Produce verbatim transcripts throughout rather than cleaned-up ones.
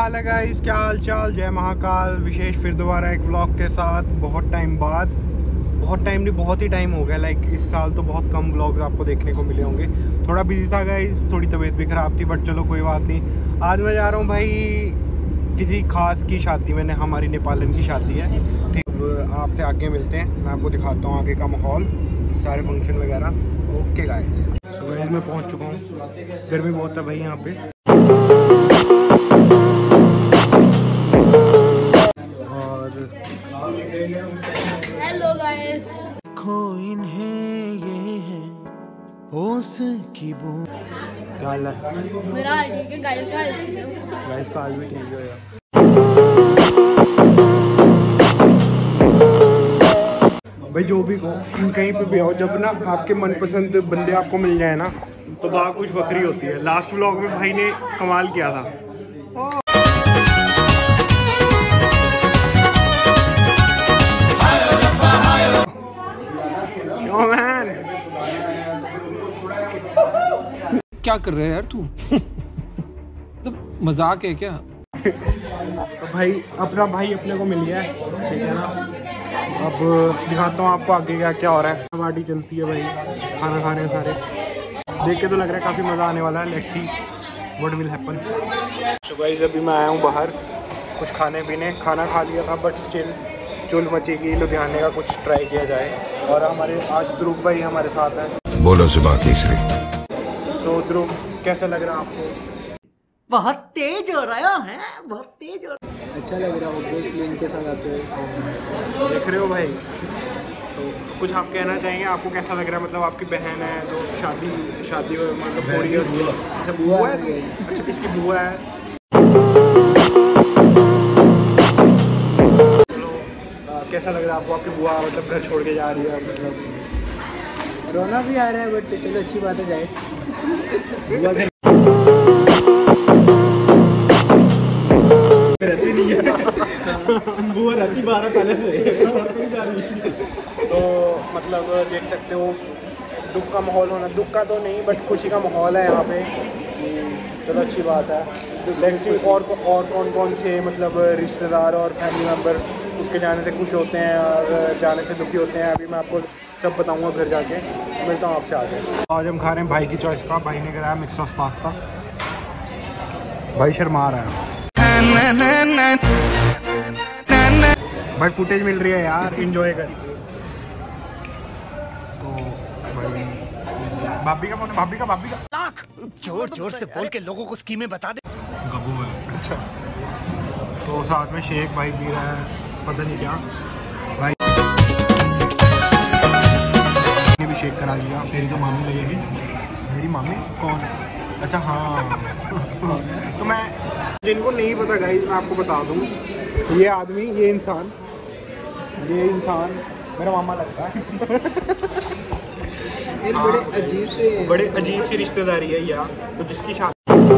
हाल है गाइस, क्या हाल चाल। जय महाकाल। विशेष फिर दोबारा एक व्लॉग के साथ, बहुत टाइम बाद। बहुत टाइम नहीं, बहुत ही टाइम हो गया। लाइक इस साल तो बहुत कम व्लॉग्स आपको देखने को मिले होंगे। थोड़ा बिजी था गाइस, थोड़ी तबीयत भी ख़राब थी, बट चलो कोई बात नहीं। आज मैं जा रहा हूँ भाई किसी खास की शादी में, हमारी नेपालन की शादी है। ठीक, आपसे आगे मिलते हैं, मैं आपको दिखाता हूँ आगे का माहौल, सारे फंक्शन वगैरह। ओके गाइस, सो गाइस मैं पहुँच चुका हूँ। गर्मी बहुत है भाई यहाँ पे। हेलो गाइस, खोइन है ये है ओस की बूंद। क्या हाल है? मेरा हाल ठीक है, गाइस का हाल ठीक है। गाइस का हाल भी ठीक है यार। भाई जो भी कहो, कहीं पे भी आओ, जब ना आपके मनपसंद बंदे आपको मिल जाए ना, तो बात कुछ बकरी होती है। लास्ट व्लॉग में भाई ने कमाल किया था। क्यों मैन, क्या कर रहे है यार तू? तो मजाक है क्या? तो भाई अपना भाई अपने को मिल गया है, ठीक है ना। अब दिखाता हूँ आपको आगे क्या क्या हो रहा है। पार्टी चलती है भाई, खाना खा रहे हैं सारे। देख के तो लग रहा है काफ़ी मज़ा आने वाला है। Let's see what will happen. तो गाइस अभी मैं आया हूँ बाहर कुछ खाने पीने। खाना खा लिया था, बट स्टिल चुल मचेगी लुधियाने का कुछ ट्राई किया जाए। और हमारे आज ध्रुव भाई हमारे साथ हैं। बोलो जुबान केसरी। तो ध्रुव, कैसा लग रहा है आपको? बहुत तेज हो रहा है, बहुत तेज हो रहा है। अच्छा लग रहा है इनके साथ आते हुए। देख रहे हो भाई, तो कुछ आप कहना चाहेंगे? आपको कैसा लग रहा है? मतलब आपकी बहन है जो शादी शादी मतलब हो रही है उसकी। अच्छा बुआ है? अच्छा किसकी बुआ है? चलो आ, कैसा लग रहा है आपको? आपकी बुआ मतलब घर छोड़ के जा रही है, मतलब रोना भी आ रहा है, बट चलो अच्छी बात है जाए। बुआ रहती नहीं है। बुआ रहती बारह पहले से छोड़ के जा रही है। तो मतलब देख सकते हो दुख का माहौल होना, दुख का तो नहीं बट खुशी का माहौल है यहाँ पे। चलो अच्छी बात है। लेट्स सी और और कौन कौन से मतलब रिश्तेदार और फैमिली मेम्बर उसके जाने से खुश होते हैं और जाने से दुखी होते हैं। अभी मैं आपको सब बताऊंगा घर जाके। मिलता हूँ आपसे आगे। आज हम खा रहे हैं भाई की चॉइस का। भाई ने कराया मिक्स सॉस पास्ता। भाई शर्मा रहा है। भाई फुटेज मिल रही है यार, एंजॉय कर। तो भाई भाभी का फोन है, भाभी का भाभी का लाख जोर जोर से बोल के लोगों को स्कीमें बता दे। गबू है। अच्छा, तो साथ में शेख भाई पी रहा है, पता नहीं क्या। भाई ने भी शेक करा लिया। तेरी तो मामी लगेगी। मेरी मामी कौन? अच्छा हाँ। तो मैं जिनको नहीं पता गाइस, मैं आपको बता दूं, ये आदमी, ये इंसान ये इंसान मेरा मामा लगता है। ये बड़े अजीब से बड़े अजीब सी रिश्तेदारी है यार। तो जिसकी शादी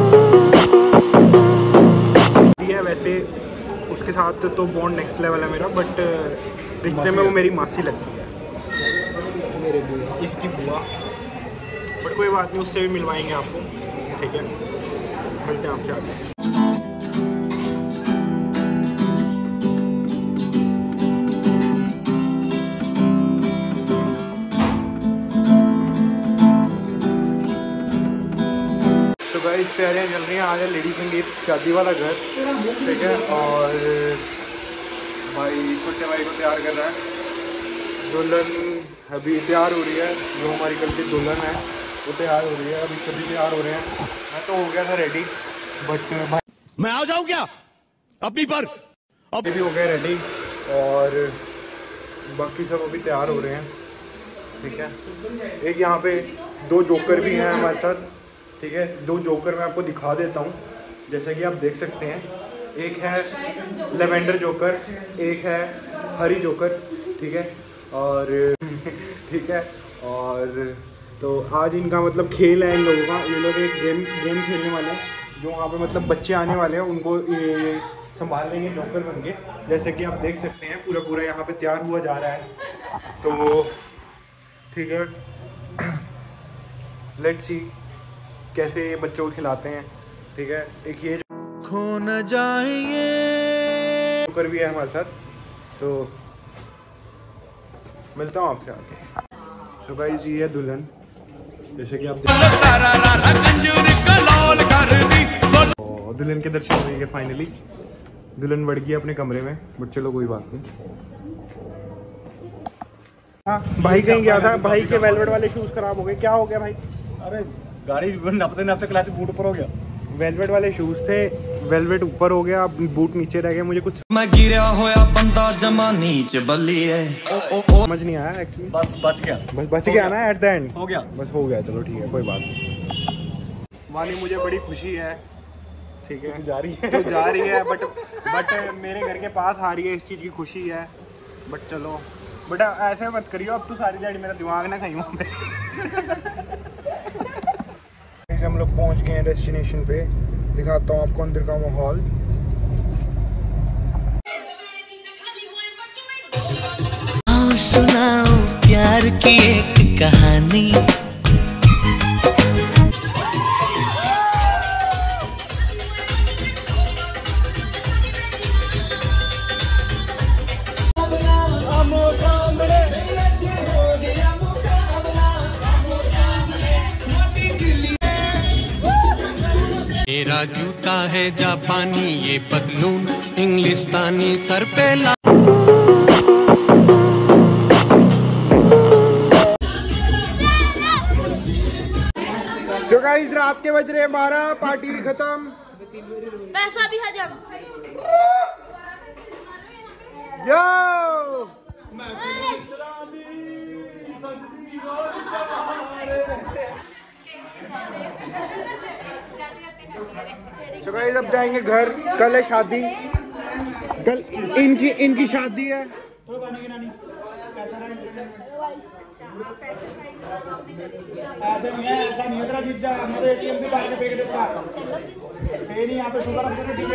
है, वैसे उसके साथ तो बॉन्ड नेक्स्ट लेवल है मेरा, बट रिश्ते में वो मेरी मासी लगती है, मेरे भी इसकी बुआ। बट कोई बात नहीं, उससे भी मिलवाएंगे आपको, ठीक है। मिलते हैं आपसे आगे। तो गाइस तैयारियाँ चल रही हैं। आज है लेडी संगीत शादी वाला घर, ठीक है। और भाई छोटे भाई को तैयार कर रहा है। दुल्हन अभी तैयार हो रही है, जो हमारी कल की दुल्हन है वो तैयार हो रही है। अभी सभी तैयार हो रहे हैं। मैं तो हो गया था रेडी, बट भाई मैं आ जाऊं क्या अपनी पर? अभी भी हो गए रेडी और बाकी सब अभी तैयार हो रहे हैं, ठीक है। एक यहाँ पे दो जोकर भी हैं हमारे साथ, ठीक है। दो जोकर मैं आपको दिखा देता हूँ, जैसे कि आप देख सकते हैं। एक है लेवेंडर जोकर, एक है हरी जोकर, ठीक है। और ठीक है। और तो आज इनका मतलब खेल है इन लोगों का। ये लोग एक गेम गेम खेलने वाले हैं, जो वहाँ पे मतलब बच्चे आने वाले हैं, उनको ये संभाल लेंगे जोकर बन के। जैसे कि आप देख सकते हैं पूरा पूरा यहाँ पे तैयार हुआ जा रहा है। तो ठीक है, लेट्स सी कैसे ये बच्चों को खिलाते हैं, ठीक है। एक ये खो न जाएंगे। जोकर भी है हमारे साथ, तो मिलता हूँ आपसे आगे। तो गाइस ये है दुल्हन, जैसे कि आप और दुल्हन के दर्शन हो गए फाइनली। दुल्हन बढ़ गई अपने कमरे में, बट चलो कोई बात नहीं। हाँ भाई कहीं गया था, भाई के वेलवेट वाले शूज खराब हो गए। क्या हो गया भाई? अरे गाड़ी नापते नापते क्लच बूट ऊपर हो गया। वेलवेट वाले शूज थे, वेलवेट ऊपर हो गया, बूट नीचे रह गए। मुझे कुछ मैं गिरा होया बंदा जमा नीच बल्ली है। समझ नहीं आया एक्चुअली। बस बच गया, बस बच गया ना एट द एंड। हो गया, बस हो गया, चलो ठीक है कोई बात नहीं। वाली मुझे बड़ी खुशी है, ठीक है जा रही है तो जा रही है, बट बट मेरे घर के पास आ रही है, इस चीज़ की खुशी है। बट चलो बट ऐसे मत करियो, अब तो सारी दिहाड़ी मेरा दिमाग ना खाई वहाँ पे। हम लोग पहुँच गए हैं डेस्टिनेशन पे, दिखाता हूँ आपको अंदर का माहौल। आओ सुनाओ प्यार की एक कहानी। मेरा जूता है जापानी, ये पतलून इंग्लिस्तानी, सर पे ला। So guys, रात के बज रहे हैं बारह, पार्टी खत्म, पैसा भी हजम। यो So guys, अब जाएंगे घर। कल है शादी, कल इनकी इनकी शादी है। ऐसा नहीं है, ऐसा नहीं है तेरा जीजा, मैं तो एटीएम से बाहर फेंक देता है नहीं यहाँ पे शुगर अपने ठीक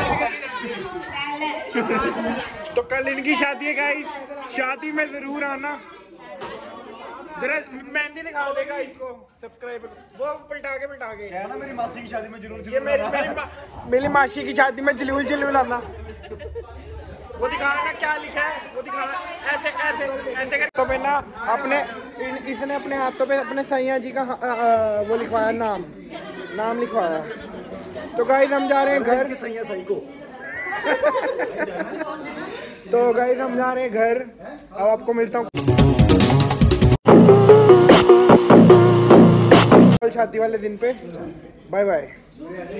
है। तो कल इनकी शादी है गाइस, शादी में जरूर आना। जरा मेहंदी दिखा देगा इसको, सब्सक्राइब वो पलटा के पलटा के है ना, मेरी मासी की शादी में जरूर ये जरूर मेरी मेरी, मा, मेरी मासी की शादी में जलूल जलूल आना। वो दिखाना क्या लिखा है, वो दिखाना ऐसे ऐसे ऐसे कर। तो मैं ना अपने इन, इसने अपने हाथों पे अपने सैया जी का आ, आ, वो लिखवाया, नाम नाम लिखवाया। तो गाइस हम जा रहे हैं घर। सही है, सही को तो गाइस हम जा रहे हैं घर। अब आपको मिलता हूँ शादी वाले दिन पे। Bye bye.